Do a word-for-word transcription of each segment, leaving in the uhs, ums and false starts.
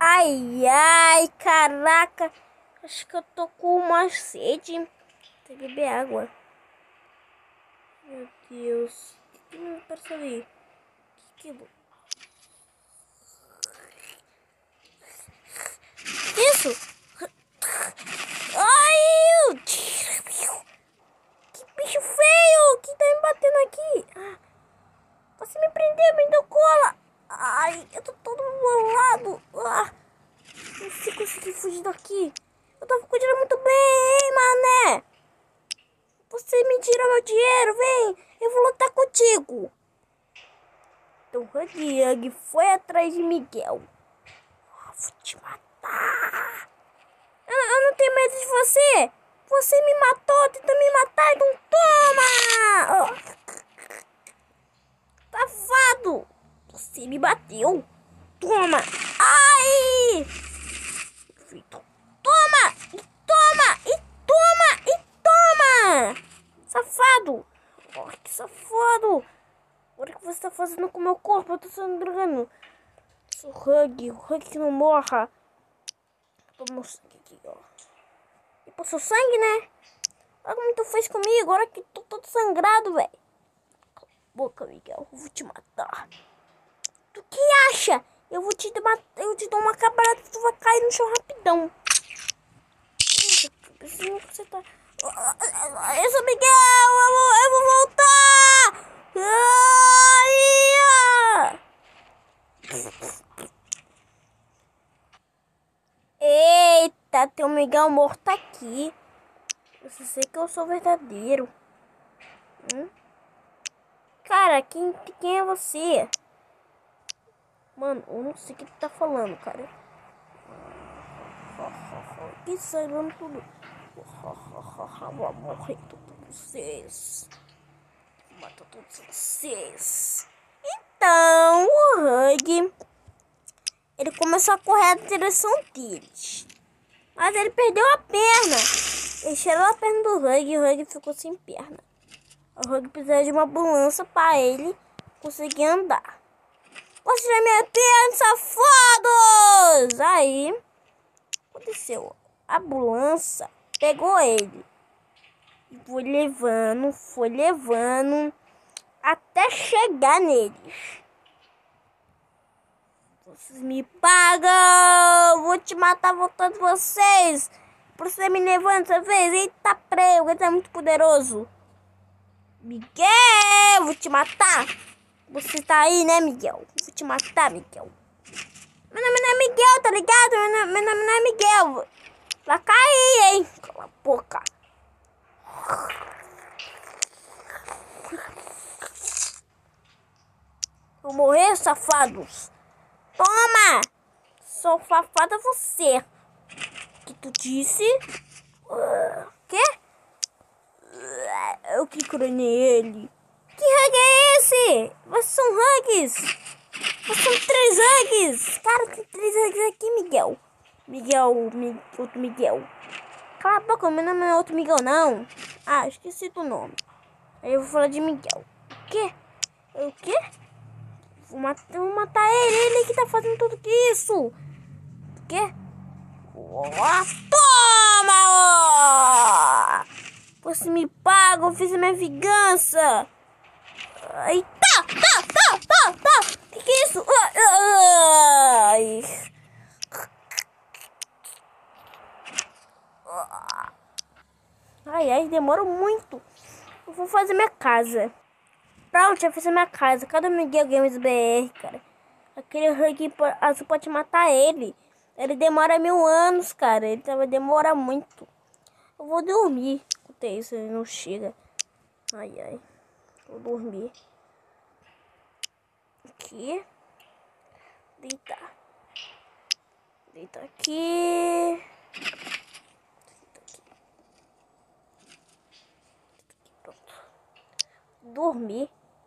Ai, ai, caraca. Acho que eu tô com uma sede. Tem que beber água. Meu Deus. O que me apareceu ali? Que que... Isso? Ai! Que bicho feio! Que tá me batendo aqui? Ah, você me prendeu, me deu cola. Ai, eu tô todo bolado. Ah, não sei conseguir fugir daqui. Eu tava cuidando muito bem, hein, mané? Você me tirou meu dinheiro, vem. Eu vou lutar contigo. Então, Huggy Huggy foi atrás de Miguel. Ah, vou te matar. Eu, eu não tenho medo de você. Você me matou, tentou me matar, então toma! Oh. Safado! Você me bateu. Toma! Ai! Toma! E toma! E toma! E toma! Safado! Oh, que safado! Olha o que você tá fazendo com o meu corpo? Eu tô sangrando. Sou Huggy, o Huggy que não morra. Toma o sangue aqui, ó. E pô, seu sangue, né? Olha como tu fez comigo. Olha que tô todo sangrado, velho. Cala a boca, Miguel. Eu vou te matar. Tu que acha? Eu vou te matar. Eu te dou uma cabrada e tu vai cair no chão rapidão. Você tá... Eu sou Miguel. Eu vou, eu vou voltar. Eita, tem um Miguel morto aqui. Você sei que eu sou verdadeiro. Hum? Cara, quem, quem é você? Mano, eu não sei o que tu tá falando, cara. Que sangrando tudo. Vou morrer todos vocês. Vou matar todos vocês. Então, o Huggy, ele começou a correr na direção deles. Mas ele perdeu a perna. Ele cheirou a perna do Huggy e o Huggy ficou sem perna. O Huggy precisa de uma ambulância para ele conseguir andar. Posso tirar minha perna, safados! Aí, aconteceu. A ambulância pegou ele. Foi levando, foi levando, até chegar neles. Vocês me pagam! Vou te matar voltando vocês! Por você me levando essa vez? Eita, prego, ele é muito poderoso. Miguel, vou te matar! Você tá aí, né, Miguel? Vou te matar, Miguel. Meu nome não é Miguel, tá ligado? Meu nome, meu nome não é Miguel. Vai cair, hein? Cala a boca. Vou morrer, safados. Toma! Sou safada você. Que tu disse? Uh, quê? Uh, eu que cronei ele. Que Huggy é esse? Vocês são Huggies? Vocês são três Huggies? Cara, tem três Huggies aqui, Miguel. Miguel, Mi, outro Miguel. Cala a boca, meu nome não é outro Miguel, não. Ah, esqueci do nome. Aí eu vou falar de Miguel. O quê? O quê? Vou matar, vou matar ele, ele que tá fazendo tudo isso. O quê? Oh, toma! Oh! Você me paga, eu fiz a minha vingança. Ai, tá, tá, tá, tá, tá. Que que é isso? Ai. Ai, ai, demora muito. Eu vou fazer minha casa. Pronto, já fiz a minha casa. Cadê o Miguel Games B R, cara? Aquele Huggy azul pode matar ele. Ele demora mil anos, cara. Ele vai demorar muito. Eu vou dormir. Escuta isso, ele não chega. Ai, ai. Vou dormir. Aqui. Deitar. Deitar aqui. Deitar aqui. Pronto. Dormir.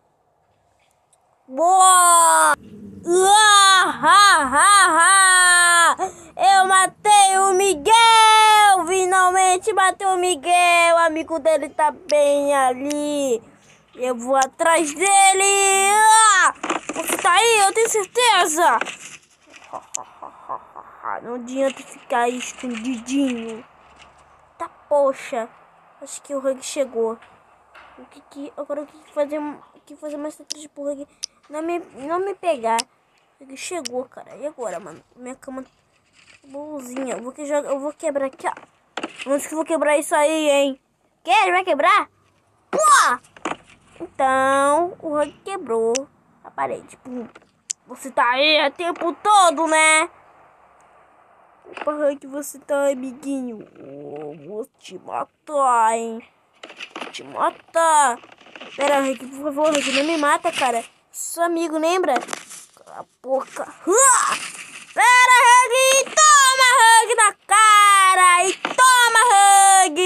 Boa! Ah, ah, ah, ah. Eu matei o Miguel! Finalmente matei o Miguel! O amigo dele tá bem ali. Eu vou atrás dele. Ah! Você tá aí? Eu tenho certeza. Não adianta ficar escondidinho. Tá, poxa. Acho que o Hug chegou. O que que... Agora o que que fazer... O que fazer mais estratégia pro Hug não me, não me pegar. O Hug chegou, cara. E agora, mano? Minha cama... Boazinha. Eu vou, que joga, eu vou quebrar aqui, ó. Onde que eu vou quebrar isso aí, hein? Que? Ele vai quebrar? Pô! Então, o Hug quebrou a parede. Pum. Você tá aí o tempo todo, né? Opa, Hug, você tá, amiguinho? Oh, vou te matar, hein? Vou te matar. Pera, Hug, por favor, Hug, não me mata, cara. Sou amigo, lembra? Cala a boca. Uh! Pera, Hug! Toma, Hug, na cara! E toma, Hug!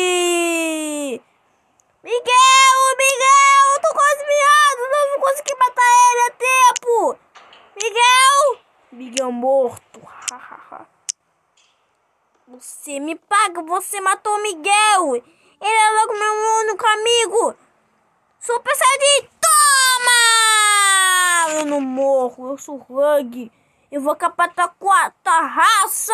Miguel, Miguel! Eu tô quase miado! Não vou conseguir matar ele a tempo! Miguel! Miguel morto. Você me paga, você matou o Miguel. Ele é logo meu único amigo. Super Saiyajin, toma! Eu não morro, eu sou Hug. Eu vou capatar quarta raça.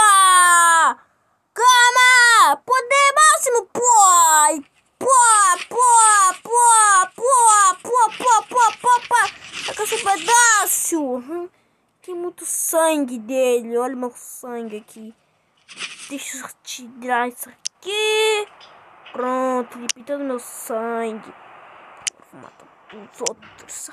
Calma! Poder máximo, pô! Pô, pô, pô, pô, pô, pô, pô, pô, pô. Taca esse pedaço. Tem muito sangue dele. Olha meu sangue aqui. Deixa eu tirar isso aqui. Pronto, limpei todo meu sangue. Vou matar os outros.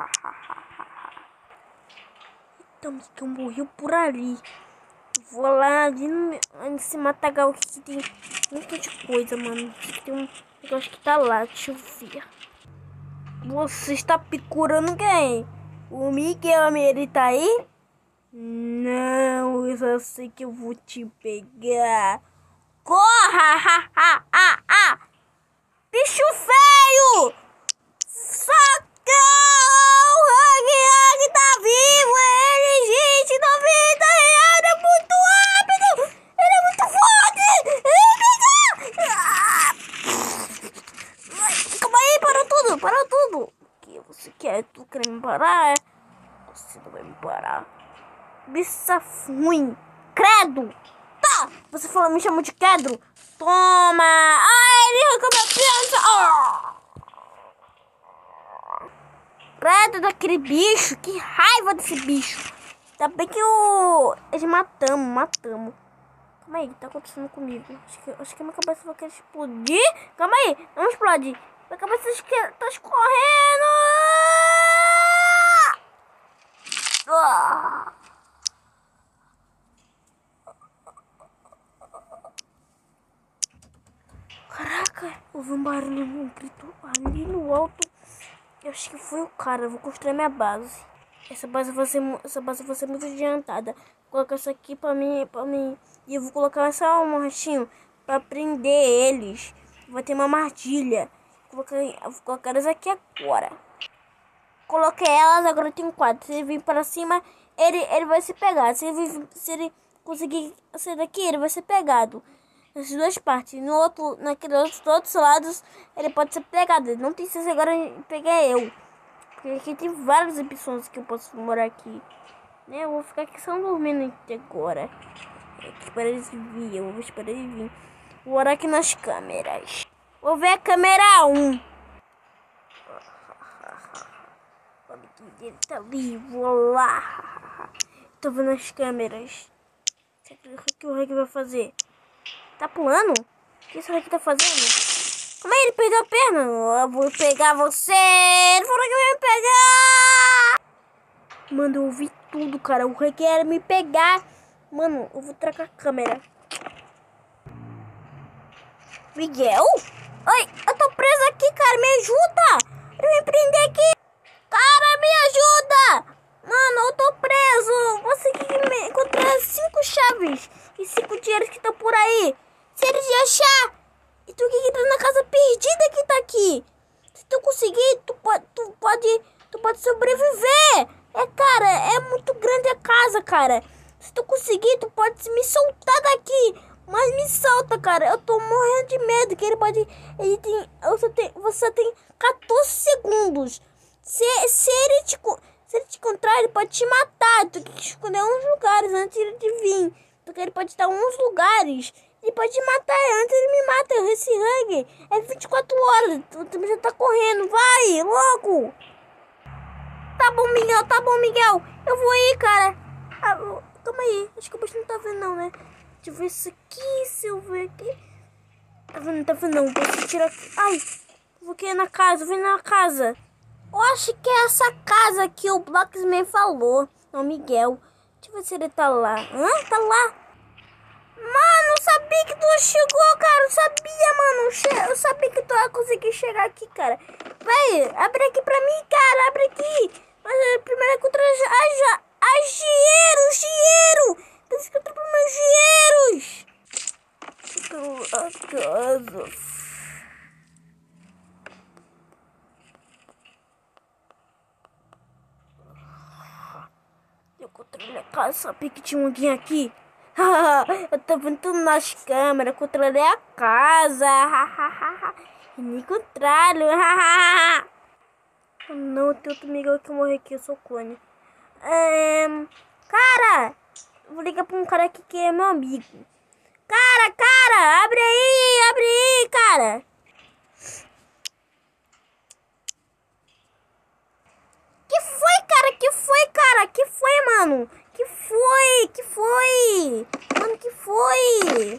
Então, que eu morri por ali. Vou lá ali no, nesse matagal aqui que tem muita de coisa, mano. Aqui tem um negócio que tá lá. Deixa eu ver. Você está procurando quem? O Miguel, ele tá aí? Não, eu só sei que eu vou te pegar. Corra! Ha, ha, ha, ha. Bicho feio! Socorro! O Hug Hug tá vivo! Ele, gente, noventa reais é muito rápido! Ele é muito forte! Ele me dá! Calma aí, parou tudo! Parou tudo! O que você quer? Tu quer me parar? Você não vai me parar. Bicha ruim. Credo. Tá. Você falou, me chamou de Credo. Toma. Ai, ele arrancou minha criança. Oh. Credo daquele bicho. Que raiva desse bicho. Ainda bem que o... Eles matamos, matamos. Calma aí, o que tá acontecendo comigo? Acho que, acho que minha cabeça vai querer explodir. Calma aí, não explode. Minha cabeça tá escorrendo. Ah. Caraca, houve um barulho, um grito ali no alto. Eu acho que foi o cara. Eu vou construir minha base. Essa base vai ser, essa base vai ser muito adiantada. Vou colocar isso aqui pra mim, pra mim. E eu vou colocar essa um rachinho pra prender eles. Vai ter uma armadilha. Vou colocar, vou colocar elas aqui agora. Coloquei elas, agora tem quatro. Se ele vir para cima, ele, ele vai se pegar. Se ele, se ele conseguir sair daqui, ele vai ser pegado. Nessas duas partes. No outro, naqueles outros, outros lados, ele pode ser pegado. Ele não tem chance agora de pegar eu. Porque aqui tem várias opções que eu posso morar aqui. Né? Eu vou ficar aqui só dormindo agora. Espera eles virem. Eu vou esperar eles virem. Vou morar aqui nas câmeras. Vou ver a câmera um. O amiguinho dele tá ali. Vou lá. Tô vendo as câmeras. O que o Hug vai fazer? Tá pulando? O que esse Hug tá fazendo? Como é que ele perdeu a perna? Eu vou pegar você! Ele falou que ia me pegar! Mano, eu ouvi tudo, cara. O Hug quer me pegar. Mano, eu vou trocar a câmera. Miguel? Oi, eu tô preso aqui, cara. Me ajuda! Ele vai me prender aqui. Cara, me ajuda! Mano, eu tô preso. Você que me encontrar cinco chaves e cinco dinheiros que estão por aí. Se eles achar, e tu que tá na casa perdida que tá aqui. Se tu conseguir, tu pode, tu pode, tu pode sobreviver. É, cara, é muito grande a casa, cara. Se tu conseguir, tu pode me soltar daqui. Mas me solta, cara. Eu tô morrendo de medo que ele pode... Ele tem... Você tem, você tem quatorze segundos. Se, se, ele te, se ele te encontrar, ele pode te matar. Tu tem que escolher uns lugares antes de vir. Tu Só que ele pode estar em uns lugares. Ele pode me matar. Antes ele me mata. Esse Hug é vinte e quatro horas. Tu também já tá correndo. Vai, logo. Tá bom, Miguel. Tá bom, Miguel. Eu vou aí, cara. Ah, calma aí. Acho que o bicho não tá vendo, não, né? Deixa eu ver isso aqui. Se eu ver aqui. Tá vendo? Não tá vendo, não. Vou tirar aqui. Ai. Vou aqui na casa. Vem na casa. Eu acho que é essa casa que o Blocksman falou. Não, Miguel. Deixa eu ver se ele tá lá. Hã? Tá lá. Mano, eu sabia que tu chegou, cara. Eu sabia, mano. Eu sabia que tu ia conseguir chegar aqui, cara. Vai, abre aqui pra mim, cara. Abre aqui. Mas primeiro encontrar as, as dinheiros, dinheiro. Tem que encontrar os meus dinheiros. A casa. Eu encontrei minha casa. Sabia que tinha alguém aqui. Eu tô vendo tudo nas câmeras. Controlei a casa. Me encontraram. Não, tem outro Miguel que morreu aqui. Eu sou clone. É... Cara, vou ligar pra um cara aqui que é meu amigo. Cara, cara, abre aí, abre aí, cara. Que foi, cara? Que foi, cara? Que foi, mano? Que foi? Que foi? Mano, que foi?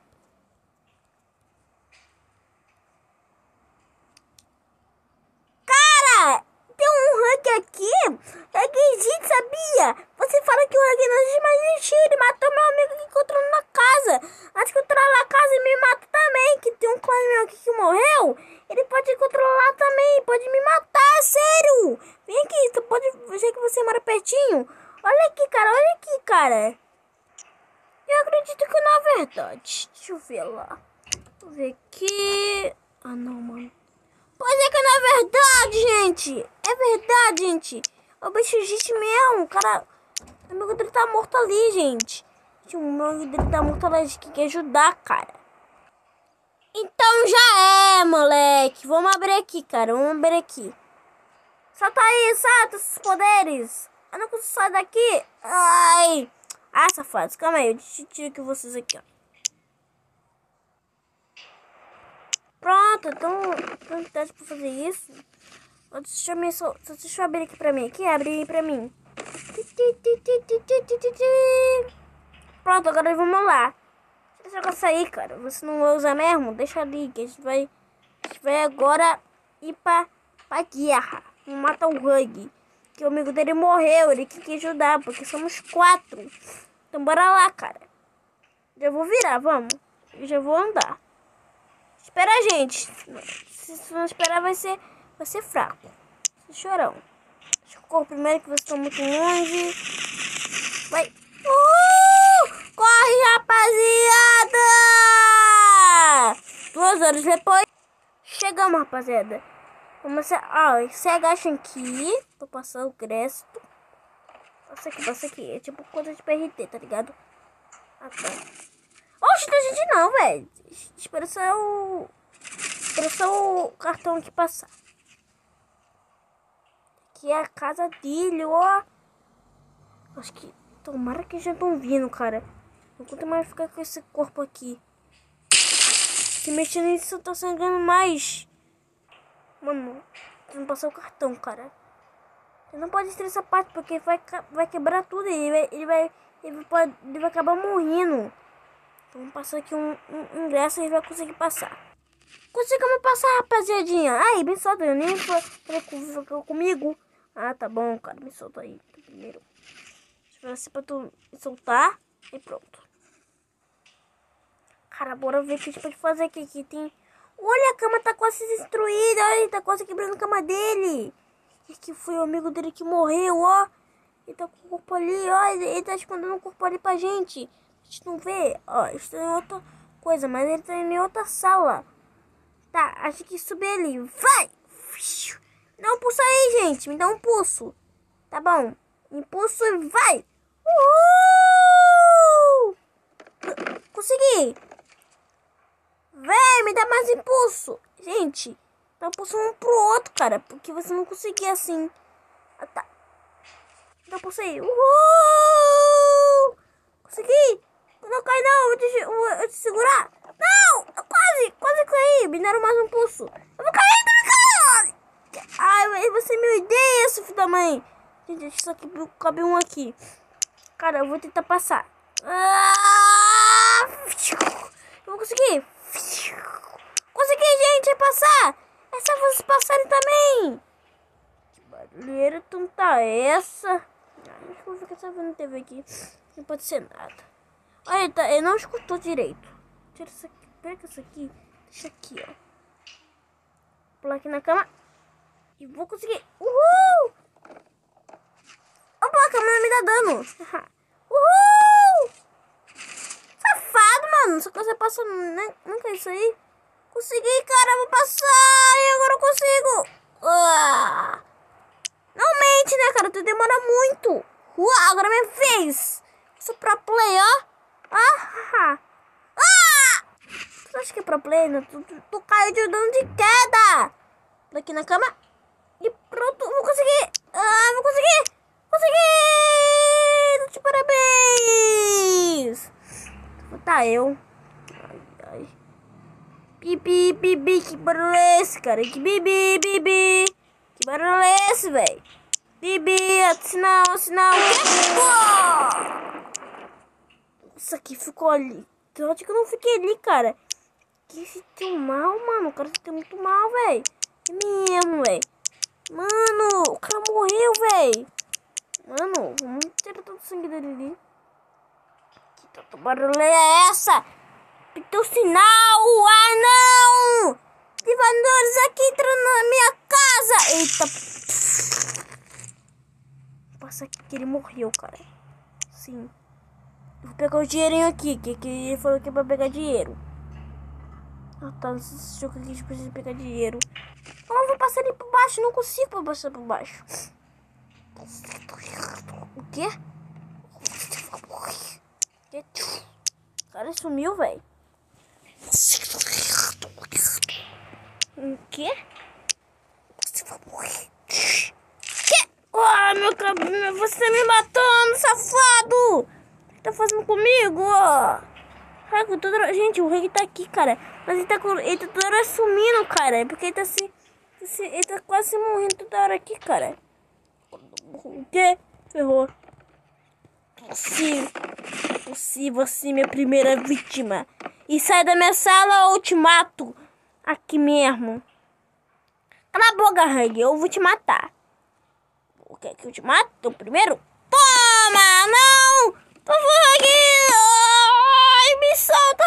Cara, tem um Hug aqui. Hugzinho, sabia? Você fala que o Hug não existe, mas existiu. Ele matou meu amigo que encontrou na casa. Antes que eu entrar na casa e me mata também. Que tem um clone meu aqui que morreu. Ele pode controlar também. Pode me matar, sério. Vem aqui, tu pode... Eu sei que você mora pertinho. Olha aqui, cara, olha aqui, cara. Eu acredito que não é verdade. Deixa eu ver lá. Vou ver aqui. Ah, não, mano. Pode ser que não é verdade, gente. É verdade, gente. O bicho existe mesmo, cara. O amigo dele tá morto ali, gente. O amigo dele tá morto ali. A gente tem que ajudar, cara. Então já é, moleque. Vamos abrir aqui, cara. Vamos abrir aqui. Solta aí, solta esses poderes. Eu não consigo sair daqui. Ai. Ah, safados. Calma aí. Eu tiro aqui vocês aqui, ó. Pronto. Então, então tá pra fazer isso. Deixa eu, me, deixa eu abrir aqui pra mim. Aqui, abre aí pra mim. Pronto, agora vamos lá. Deixa eu sair, cara. Você não vai usar mesmo? Deixa ali, que a gente vai... A gente vai agora ir pra, pra guerra. Vamos matar o Hug. Que o amigo dele morreu. Ele tem que ajudar, porque somos quatro. Então bora lá, cara. Já vou virar, vamos. Eu já vou andar. Espera a gente. Se não esperar, vai ser, vai ser fraco. Chorão. Deixa eu correr primeiro, que vocês estão muito longe. Vai. Uh! Corre, rapaziada! Duas horas depois. Chegamos, rapaziada. Vamos ser... Ah, você agacha aqui. Tô passando o crédito. Passa aqui, passa aqui. É tipo coisa de P R T, tá ligado? Ah, tá. Oxe, não tem gente não, velho. Espera só o... Espera só o cartão aqui passar. Aqui é a casa dele, ó. Acho que... Tomara que já estão vindo, cara. Não conta mais ficar com esse corpo aqui. Se mexer nisso, tá sangrando mais. Mano, não passar o cartão, cara. Você não pode estressar essa parte, porque vai, vai quebrar tudo. Ele vai, ele vai, ele pode, ele vai acabar morrendo. Então vamos passar aqui um, um ingresso e ele vai conseguir passar. Conseguimos passar, rapaziadinha. Ai, me solta, eu nem falou comigo. Ah, tá bom, cara, me solta aí primeiro. Deixa eu ver se pra tu me soltar. E pronto. Cara, bora ver o que a gente pode fazer aqui. Aqui tem... Olha, a cama tá quase destruída. Olha, ele tá quase quebrando a cama dele. E que foi o amigo dele que morreu, ó. Ele tá com o corpo ali, ó. Ele tá escondendo o corpo ali pra gente. A gente não vê, ó. Está em outra coisa, mas ele tá em outra sala. Tá, acho que subir ali. Vai! Me dá um pulso aí, gente. Me dá um pulso. Tá bom. Impulso e vai! Uhul! Consegui! Vem, me dá mais impulso. Gente, dá um impulso um pro outro, cara. Porque você não conseguia assim. Ah, tá. Dá um impulso aí. Uhul! Consegui! Não te segurar. Não! Eu quase, quase caí. Me deram mais um pulso. Eu vou cair, tô me caindo. Ai, você me odeia, seu filho da mãe. Gente, só que cabe um aqui. Cara, eu vou tentar passar. Ah! Eu vou conseguir. Consegui, gente, passar. É só vocês passarem também. Que barulheira tonta é essa? Ai, acho que eu vou ficar só vendo T V aqui. Não pode ser nada. Olha, tá, eu não escutou direito. Tira isso aqui. Pega isso aqui. Deixa aqui, ó. Pular aqui na cama. E vou conseguir. Uhul! Opa, a câmera me dá dano. Uhul! Safado, mano. Só que você passa... Nunca é isso aí. Consegui, cara. Vou passar. E agora eu consigo. Ah. Não mente, né, cara? Tu demora muito. Uau, agora é minha vez. Sou pro play, ó. Ah, ah. Tu acha que é pro play? Né? Tu, tu, tu caiu de dano de queda. Tô aqui na cama. E pronto. Vou conseguir. Ah, vou conseguir. Consegui! De parabéns! Tá eu. Ai, ai. Bibi, bibi, que barulho é esse, cara? Que bibi, bibi. Que barulho é esse, velho? Bibi, sinal, sinal. Isso aqui ficou ali. Eu acho que eu não fiquei ali, cara. Que se tem mal, mano. O cara se tem muito mal, velho. É mesmo, velho. Mano, o cara morreu, velho. Mano, vamos tirar todo o sangue dele ali. Que tanto barulho é essa? Pitou sinal! Ah, não! Divadores aqui entrando na minha casa! Eita! Passa aqui que ele morreu, cara. Sim. Eu vou pegar o dinheirinho aqui, que, que ele falou que é pra pegar dinheiro. Ah, tá. Nesse jogo aqui a gente precisa pegar dinheiro. Ah, eu vou passar ali por baixo. Não consigo passar por baixo. O quê? O cara sumiu, velho. O quê? Que? Ah, meu cabelo, você me matando, safado! O que tá fazendo comigo? Gente, o Reg tá aqui, cara. Mas ele tá, ele tá toda hora sumindo, cara. Porque ele tá se... Ele tá quase morrendo toda hora aqui, cara. O quê? Ferrou. Você, você, você, minha primeira vítima. E sai da minha sala ou eu te mato. Aqui mesmo. Cala a boca, Hug. Eu vou te matar. Quer que eu te mato? Então primeiro? Toma! Não! Por favor, Hug! Ai, me solta,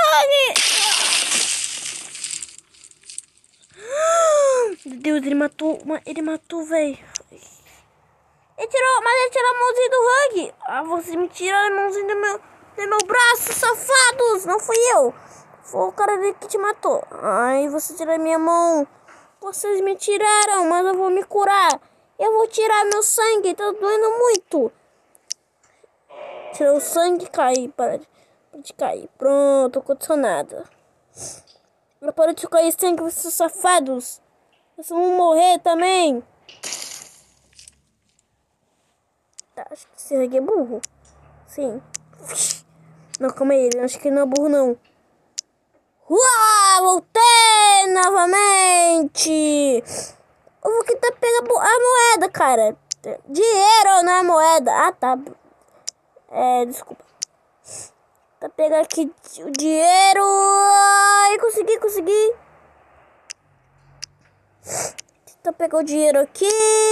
Hug! Meu Deus, ele matou. Ele matou, velho. Ele tirou, mas ele tirou a mãozinha do Hug. Ah, você me tirou a mãozinha do meu, do meu braço, safados. Não fui eu. Foi o cara ali que te matou. Ai, você tirou a minha mão. Vocês me tiraram, mas eu vou me curar. Eu vou tirar meu sangue, tá doendo muito. Tirou o sangue e cair. Para de, para de cair. Pronto, aconteceu nada. Não para de cair sangue, vocês safados. Vocês vão morrer também. Tá, acho que esse Hug é burro. Sim. Não, calma aí, acho que ele não é burro, não. Uau, voltei novamente. Eu vou tentar pegar a moeda, cara. Dinheiro, não é moeda. Ah, tá. É, desculpa. Tá pegar aqui o dinheiro. Ai, consegui, consegui. Tentar pegar o dinheiro aqui.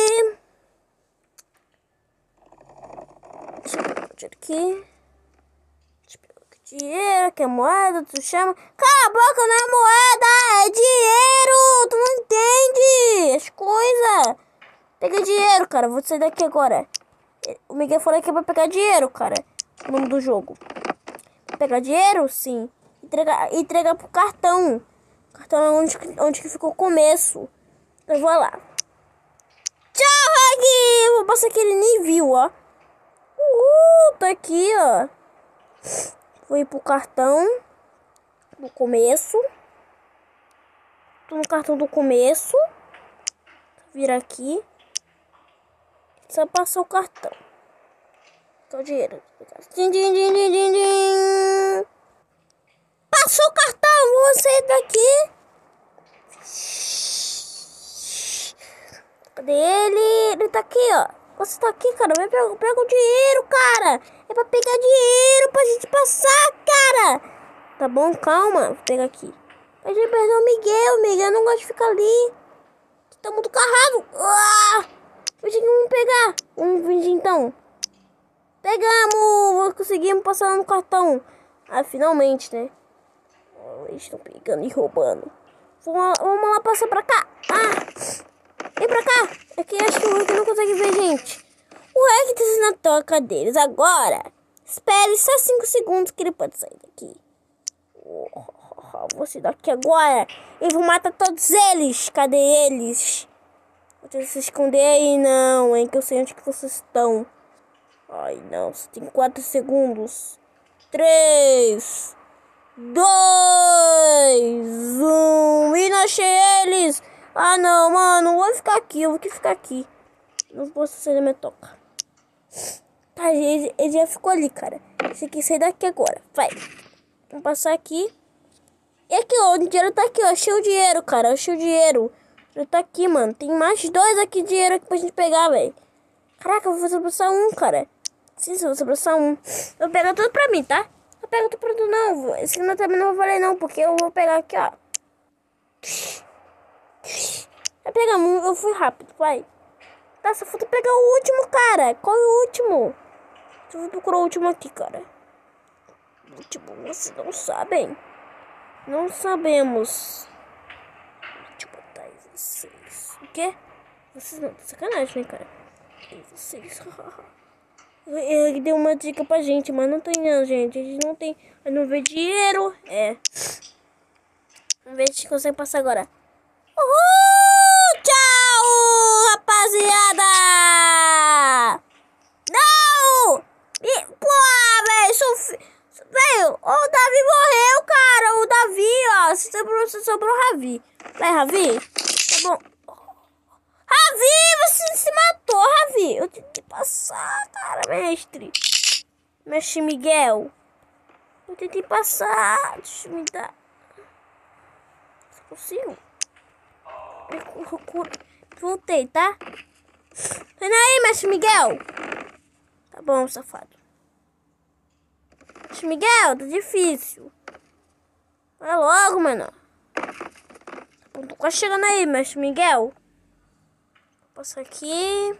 Deixa eu pegar o dinheiro aqui. Deixa eu pegar o dinheiro, que é moeda, tu chama. Cala a boca, não é moeda, é dinheiro. Tu não entende as coisas. Pega dinheiro, cara. Vou sair daqui agora. O Miguel falou que é pra pegar dinheiro, cara. O nome do jogo. Pegar dinheiro? Sim. Entregar, entregar pro cartão. Cartão é onde, onde que ficou o começo. Eu vou lá. Tchau, Hug! Vou passar que ele nem viu, ó. Uhul, tá aqui, ó. Vou ir pro cartão do começo. Tô no cartão do começo. Vira aqui. Só passar o cartão. Tá o dinheiro. Din, din, din, din, din, din. Passa tá aqui, ó. Você tá aqui, cara. Vem pegar, pega o dinheiro, cara. É pra pegar dinheiro pra gente passar, cara. Tá bom? Calma. Vou pegar aqui. A gente perdeu o Miguel. O Miguel não gosta de ficar ali. Tá muito carrado. Ah! Vamos pegar. Vamos fingir então. Pegamos. Conseguimos passar no cartão. Ah, finalmente, né? Oh, eles estão pegando e roubando. Vamos lá, vamos lá, passar pra cá. Ah! Vem pra cá. É que acho que o Rick não consegue ver, gente. O Rick tá na toca deles. Agora, espere só cinco segundos que ele pode sair daqui. Oh, vou sair daqui agora. E vou matar todos eles. Cadê eles? Vocês se esconder aí, não, hein? Que eu sei onde que vocês estão. Ai, não. Você tem quatro segundos. Três, dois, um. E não achei eles. Ah, não, mano. Vou ficar aqui. Eu vou ficar aqui. Não posso sair da minha toca. Tá, ele, ele já ficou ali, cara. Você quer sair daqui agora. Vai. Vamos passar aqui. E aqui, ó. O dinheiro tá aqui, ó. Achei o dinheiro, cara. Achei o dinheiro. Ele tá aqui, mano. Tem mais dois aqui de dinheiro aqui pra gente pegar, velho. Caraca, eu vou sobressar um, cara. Sim, eu vou sobressar um. Eu vou pegar tudo pra mim, tá? Eu pego tudo pra tu, não. Esse aqui não, também não vou valer, não. Porque eu vou pegar aqui, ó. Vai pegar um. Eu fui rápido, vai. Tá, só falta pegar o último, cara. Qual é o último? Eu vou procurar o último aqui, cara. O último, vocês não sabem. Não sabemos. Vocês. O quê? Vocês não. Sacanagem, né, cara? E vocês. Ele deu uma dica pra gente, mas não tem não, gente. A gente não tem. A não vê dinheiro. É. Vamos ver se a gente consegue passar agora. Uhul! Tchau, rapaziada! Não! E, pô, velho, sou. Velho, o Davi morreu, cara. O Davi, ó. Sobrou, sobrou o Ravi. Vai, Ravi. Tá bom. Ravi, você se matou, Ravi. Eu tenho que passar, cara, mestre. Mestre Miguel. Eu tentei passar. Deixa eu me dar. Você conseguiu? Voltei, tá? Vem aí, mestre Miguel. Tá bom, safado. Mestre Miguel, tá difícil. Vai logo, mano. Tô quase chegando aí, mestre Miguel. Vou passar aqui.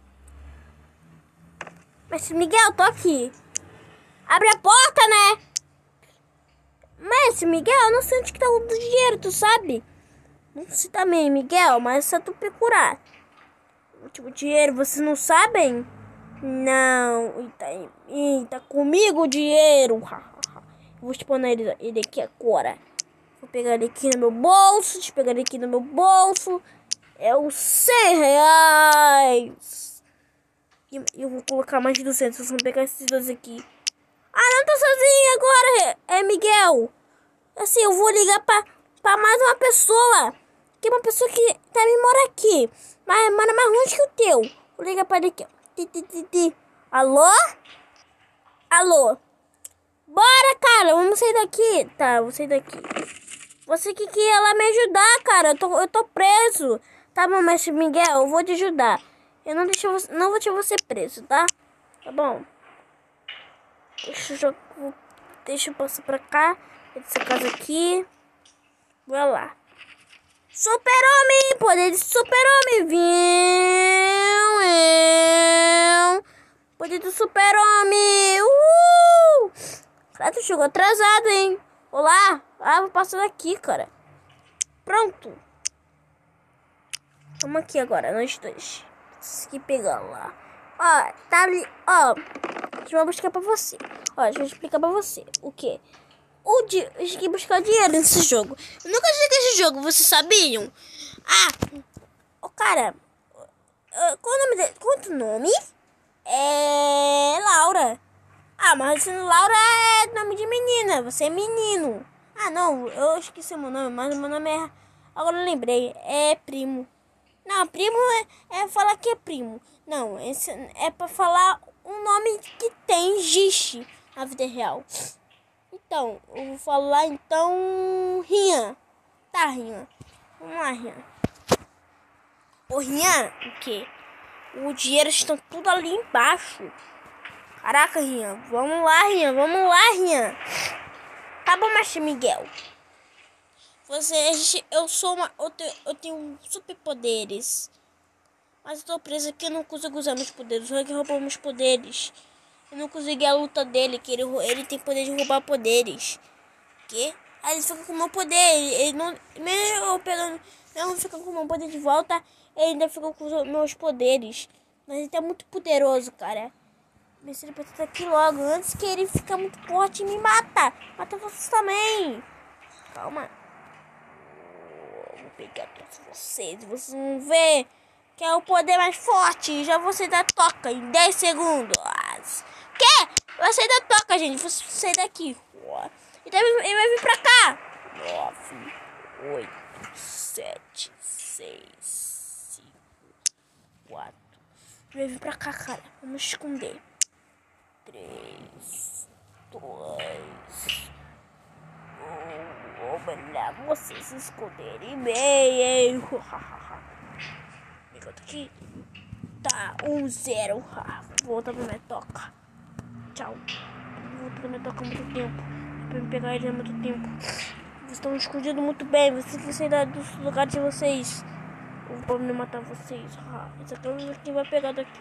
Mestre Miguel, tô aqui. Abre a porta, né? Mestre Miguel, eu não sei onde que tá o dinheiro, tu sabe? Não sei também, Miguel, mas é só tu procurar. O último dinheiro, vocês não sabem? Não. E tá, e tá comigo o dinheiro. Vou exponer ele, ele aqui agora. Vou pegar ele aqui no meu bolso. Deixa eu pegar ele aqui no meu bolso. É os cem reais. E eu vou colocar mais de duzentos. Vamos pegar esses dois aqui. Ah, não tô sozinho agora, é Miguel. Assim, eu vou ligar pra, pra mais uma pessoa. Que é uma pessoa que também mora aqui. Mas mora mais longe que o teu. Vou ligar pra ele aqui, ó. Ti, ti, ti, ti. Alô? Alô? Bora, cara, vamos sair daqui. Tá, vou sair daqui. Você que queria lá me ajudar, cara. Eu tô, eu tô preso. Tá bom, mestre Miguel, eu vou te ajudar. Eu não, deixo você, não vou deixar você preso, tá? Tá bom. Deixa eu, deixa eu passar pra cá. Essa casa aqui. Vai lá. Super-Homem! Poder de Super-Homem! Viu? Poder do Super-Homem! Uhul! Cara, tu chegou atrasado, hein? Olá! Ah, vou passar daqui, cara. Pronto. Vamos aqui agora, nós dois. Tem que pegar lá. Ó, tá ali. Ó, deixa eu buscar pra você. Ó, deixa eu explicar pra você. O quê? O di... Eu tinha que buscar dinheiro nesse jogo. Eu nunca joguei esse jogo, vocês sabiam? Ah, o cara. Qual o nome dele? Quanto nome? É. Laura. Ah, mas Laura é nome de menina. Você é menino. Ah, não. Eu esqueci meu nome, mas meu nome é. Agora eu lembrei. É primo. Não, primo é, é falar que é primo. Não, esse é pra falar um nome que tem, existe na vida real. Então, eu vou falar então Rian. Tá, Rian. Vamos lá, Rian. Ô, Rian, o quê? O dinheiro estão tudo ali embaixo. Caraca, Rian. Vamos lá, Rian. Vamos lá, Rian. Tá bom, Macho Miguel. Você, eu sou uma... Eu tenho, eu tenho superpoderes. Mas eu tô preso aqui, eu não consigo usar meus poderes. O Hug roubou meus poderes. Eu não consegui a luta dele, que ele, ele tem poder de roubar poderes. Que? Aí ele fica com o meu poder. Ele, ele não... Mesmo eu pegando... Não fica com o meu poder de volta, ele ainda fica com os meus poderes. Mas ele tá muito poderoso, cara. Mas ele precisa aqui logo, antes que ele fique muito forte e me mata. Mata vocês também. Calma. Vou pegar todos vocês. Vocês vão ver que é o poder mais forte. Já vou sair da toca em dez segundos. Que? Vai sair da toca, gente. Vou sair daqui. Então ele vai vir pra cá. nove, oito, sete, seis, cinco, quatro. Ele vai vir pra cá, cara. Vamos esconder. três, dois, um. Olha, vocês se esconderem bem, hein? Enquanto aqui tá um zero. Volta pra minha toca. Tchau. Volta pra minha toca há muito tempo. Pra me pegar ele há muito tempo. Vocês estão escondidos muito bem. Vocês têm que sair dos lugares de vocês. Eu vou me matar vocês. Esse aqui é quem vai pegar daqui.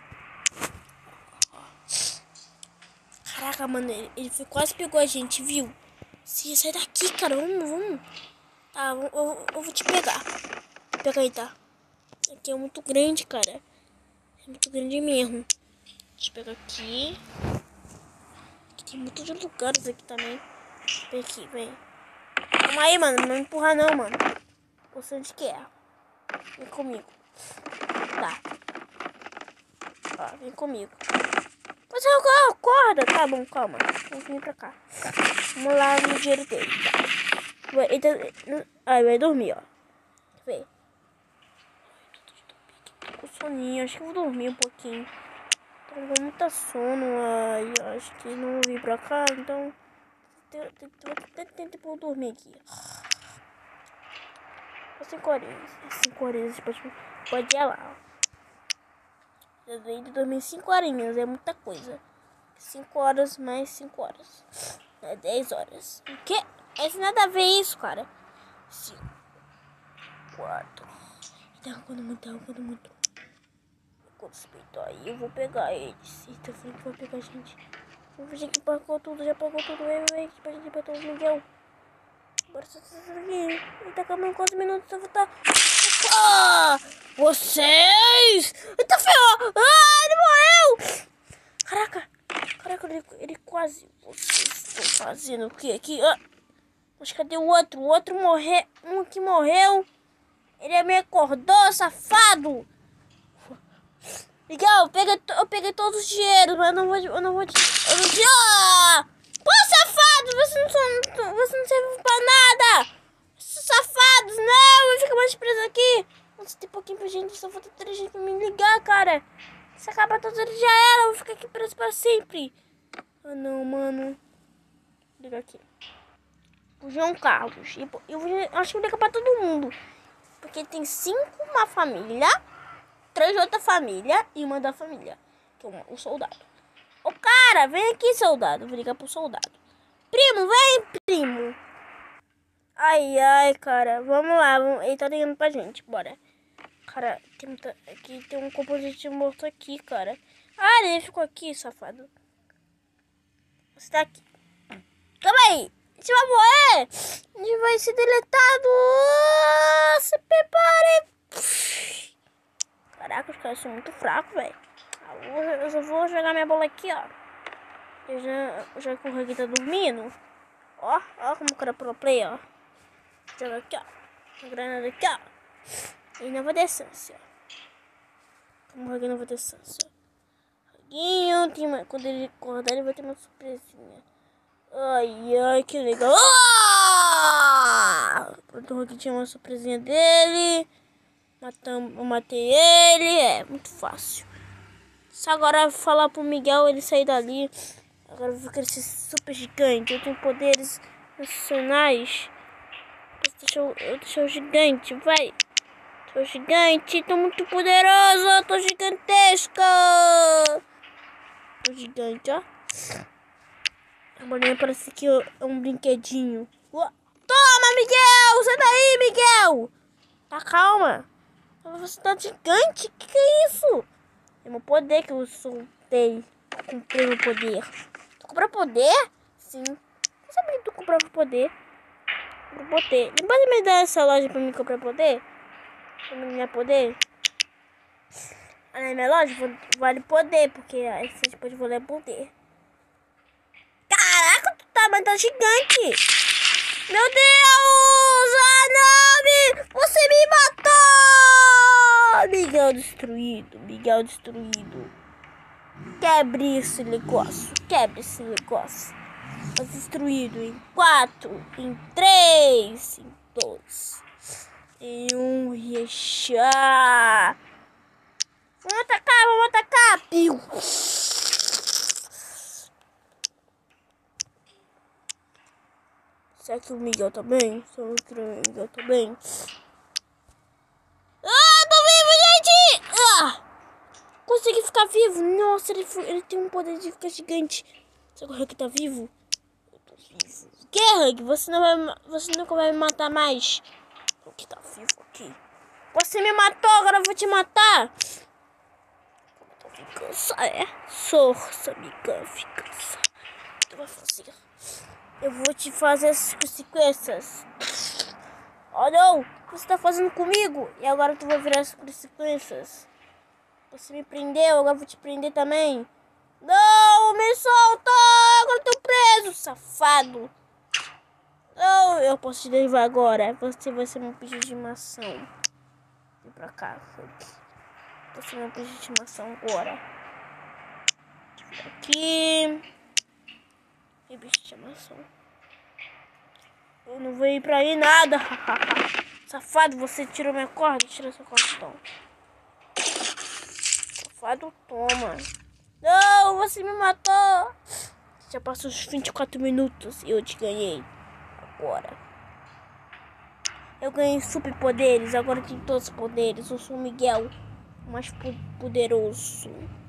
Caraca, mano. Ele, ele quase pegou a gente, viu? Se sai daqui, cara. Vamos, vamos. Tá, eu, eu, eu vou te pegar. Vou pegar aí, tá? Aqui é muito grande, cara. É muito grande mesmo. Deixa eu pegar aqui. Aqui tem muitos lugares aqui também. Vem aqui, vem. Calma aí, mano. Não me empurra não, mano. Você onde que é? Vem comigo. Tá. Ó, vem comigo. Você acorda. Tá bom, calma. Vamos vir pra cá. Vamos lá no dinheiro dele, tá? Vai, ele tá... Ah, vai dormir, ó. Vê. Tô com soninho. Acho que eu vou dormir um pouquinho. Tô com muita sono. Ai, acho que não vou vir pra cá, então... Tem tempo pra eu dormir aqui. cinco horinhas. cinco horinhas. Pode, pode ir lá, ó. Eu dei de dormir cinco horinhas. É muita coisa. cinco horas mais cinco horas. É dez horas. O quê? Isso nada a ver isso, cara. cinco, quatro. Tá roubando muito, tá roubando muito. Quando respeitar aí, eu vou pegar eles. Eita, falei que vai pegar a gente. O gente que pagou tudo, já pagou tudo. Vem, vem, que pra gente matar o Miguel. Agora só tá aqui. Ele tá acabando quase minutos. Eu vou estar. Ah! Vocês! Eita, ferrou! Ah, ele morreu! Caraca! Caraca, ele, ele quase... Vocês estão fazendo o que aqui? Ah! Mas cadê o outro? O outro morreu. Um que morreu. Ele me acordou, safado! Miguel, eu peguei, eu peguei todos os dinheiros, mas eu não vou... Eu não vou... Eu não... Ah! Pô, safado! Você não, você não serve pra nada! Safados, não! Eu fico mais preso aqui! Nossa, tem pouquinho pra gente, só falta três gente pra me ligar, cara! Se acabar tudo, já era! Eu vou ficar aqui preso pra sempre! Ah, não, mano. Vou ligar aqui. O João Carlos. E eu vou, acho que vou ligar pra todo mundo. Porque tem cinco uma família, três outra família e uma da família. Que é um, um soldado. Ô, cara, vem aqui, soldado. Vou ligar pro soldado. Primo, vem, primo. Ai, ai, cara. Vamos lá. Vamos... Ele tá ligando pra gente. Bora. Cara, tem muita... aqui tem um composite morto aqui, cara. Ah, ele ficou aqui, safado. Você tá aqui. Calma aí. A gente vai morrer. A gente vai ser deletado. Se prepare. Caraca, os caras são muito fracos, velho. Eu só vou jogar minha bola aqui, ó. Eu já, já que o Hug tá dormindo. Ó, ó como o cara pro play, ó. Joga aqui, ó. A granada aqui, ó. E nova distância. Como o Hug nova distância. Huguinho, tem uma, quando ele acordar, ele vai ter uma surpresinha. Ai, ai, que legal. Ah! O Hug tinha uma surpresinha dele. Matamos, eu matei ele. É, muito fácil. Só agora falar pro Miguel ele sair dali. Agora eu vou crescer super gigante. Eu tenho poderes nacionais. Eu deixo, eu deixo gigante, vai. Tô gigante, tô muito poderoso, tô gigantesca. Tô gigante, ó. A bolinha parece que é um brinquedinho. Toma, Miguel! Sai daí, Miguel! Tá, calma. Você tá gigante? Que que é isso? É meu poder que eu soltei. Comprei meu poder. Tu comprou poder? Sim. Não sabia que tu comprava poder. Eu botei. Não pode me dar essa loja pra mim comprar poder? Pra mim ganhar poder? Ah, na minha loja vale poder, porque aí você pode valer poder. Caraca, tu tá, mas tá gigante. Meu Deus! Ah, não! Você me matou! Miguel destruído. Miguel destruído. Quebre esse negócio. Quebre esse negócio. Tá destruído em quatro, em três, em dois, em um. Rechá. Vamos atacar, vamos atacar. Piu. Será que o Miguel tá bem? Será que o Miguel tá bem? Ah, tô vivo, gente! Ah! Consegui ficar vivo. Nossa, ele, ele tem um poder de ficar gigante. Será que o Hug tá vivo? Eu tô vivo. O que, Hug? Você, não vai, você nunca vai me matar mais. O que tá vivo aqui? Você me matou, agora eu vou te matar. Vingança, é? Força, amiga, vingança. O que tu vai fazer? Eu vou te fazer as consequências. Oh, não! O que você tá fazendo comigo? E agora tu vai virar as consequências. Você me prendeu, agora eu vou te prender também. Não, me solta! Agora eu tô preso, safado. Não, eu posso te levar agora. Você vai ser meu bicho de estimação. Vem pra cá, você é meu bicho de estimação agora. Aqui. E bicho de estimação. Eu não vou ir pra aí nada. Safado, você tirou minha corda? Tira essa corda então. Safado, toma. Não, você me matou. Já passou os vinte e quatro minutos e eu te ganhei. Agora. Eu ganhei super poderes. Agora eu tenho todos os poderes. Eu sou o Miguel, o mais poderoso.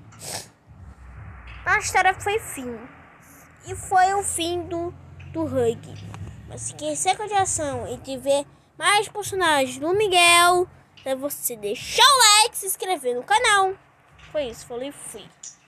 A história foi fim. E foi o fim do, do Hug. Mas se quiser continuação e tiver mais personagens do Miguel, é você deixar o like, se inscrever no canal. Foi isso, falei, fui.